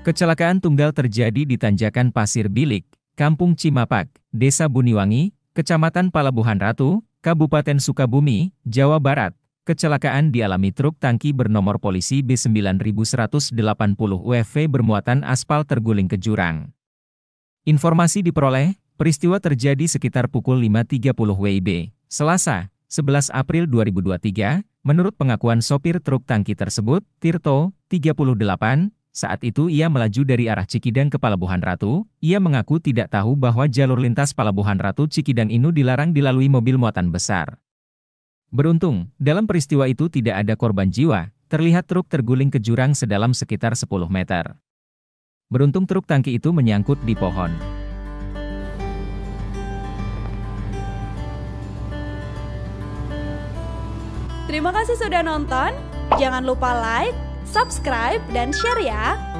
Kecelakaan tunggal terjadi di Tanjakan Pasir Bilik, Kampung Cimapak, Desa Buniwangi, Kecamatan Palabuhan Ratu, Kabupaten Sukabumi, Jawa Barat. Kecelakaan dialami truk tangki bernomor polisi B9180 UFV bermuatan aspal terguling ke jurang. Informasi diperoleh, peristiwa terjadi sekitar pukul 5.30 WIB, Selasa, 11 April 2023, menurut pengakuan sopir truk tangki tersebut, Tirto, 38, saat itu ia melaju dari arah Cikidang ke Palabuhan Ratu. Ia mengaku tidak tahu bahwa jalur lintas Palabuhan Ratu Cikidang ini dilarang dilalui mobil muatan besar. Beruntung, dalam peristiwa itu tidak ada korban jiwa, terlihat truk terguling ke jurang sedalam sekitar 10 meter. Beruntung truk tangki itu menyangkut di pohon. Terima kasih sudah nonton, jangan lupa like, subscribe, dan share ya!